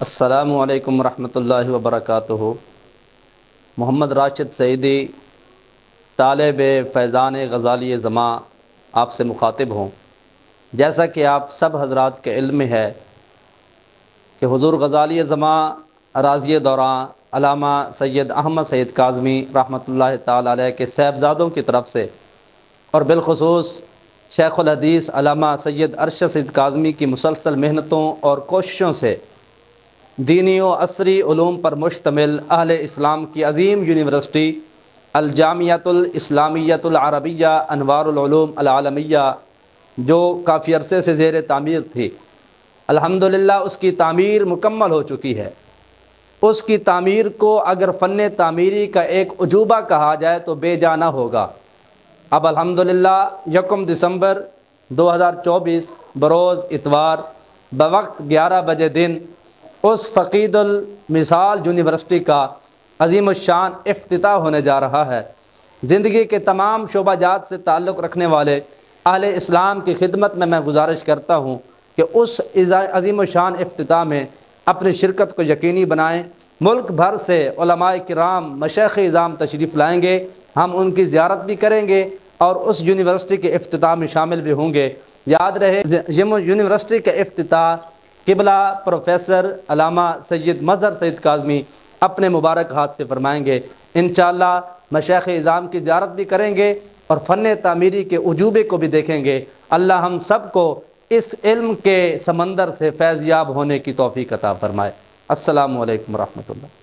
السلام علیکم ورحمۃ اللہ وبرکاتہ۔ محمد راشد سعیدی طالب فیضان غزالی زماں آپ سے مخاطب ہوں۔ جیسا کہ آپ سب حضرات کے علم میں ہے کہ حضور غزالی زماں اراضی دوراں علامہ سید احمد سعید کاظمی رحمۃ اللہ تعالی علیہ کے صاحبزادوں کی طرف سے اور بالخصوص شیخ الحدیث علامہ سید ارشد سعید کاظمی کی مسلسل محنتوں اور کوششوں سے دینی و عصری علوم پر مشتمل اہل اسلام کی عظیم یونیورسٹی الجامعۃ الاسلامیۃ العربیہ انوار العلوم العالمیہ جو کافی عرصے سے زیر تعمیر تھی، الحمدللہ اس کی تعمیر مکمل ہو چکی ہے۔ اس کی تعمیر کو اگر فن تعمیری کا ایک عجوبہ کہا جائے تو بے جا نہ ہوگا۔ اب الحمدللہ 1 دسمبر 2024 بروز اتوار بوقت 11 بجے دن اس فقید المثال یونیورسٹی کا عظیم الشان افتتاح ہونے جا رہا ہے۔ زندگی کے تمام شعبہ جات سے تعلق رکھنے والے اہل اسلام کی خدمت میں گزارش کرتا ہوں کہ اس عظیم الشان افتتاح میں اپنی شرکت کو یقینی بنائیں۔ ملک بھر سے علماء کرام مشائخ اعظام تشریف لائیں گے، ہم ان کی زیارت بھی کریں گے اور اس یونیورسٹی کے افتتاح میں شامل بھی ہوں گے۔ یاد رہے یونیورسٹی کے افتتاح قبلہ پروفیسر علامہ سید مظہر سعید کاظمی اپنے مبارک ہاتھ سے فرمائیں گے۔ انشاءاللہ مشائخ اعظام کی زیارت بھی کریں گے اور فن تعمیری کے عجوبے کو بھی دیکھیں گے۔ اللہ ہم سب کو اس علم کے سمندر سے فیض یاب ہونے کی توفیق عطا فرمائے۔ السلام علیکم ورحمۃ اللہ۔